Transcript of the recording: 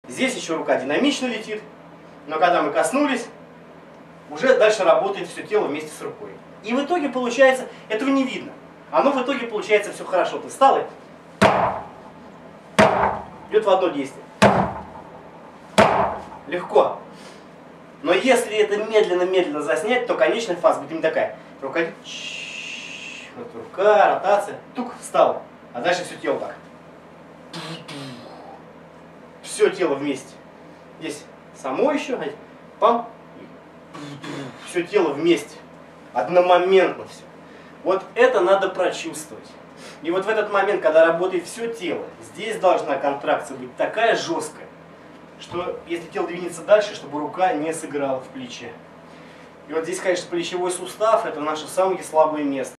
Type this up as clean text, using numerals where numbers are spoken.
Здесь еще рука динамично летит, но когда мы коснулись, уже дальше работает все тело вместе с рукой. И в итоге получается, этого не видно. Оно в итоге получается все хорошо. Ты встал и идет в одно действие. Легко. Но если это медленно-медленно заснять, то конечная фаза будет именно такая. Рука, вот рука, ротация, тук, встал. А дальше все тело так. Все тело вместе. Здесь само еще, пам, все тело вместе. Одномоментно все. Вот это надо прочувствовать. И вот в этот момент, когда работает все тело, здесь должна контракция быть такая жесткая, что если тело двинется дальше, чтобы рука не сыграла в плече. И вот здесь, конечно, плечевой сустав — это наше самое слабое место.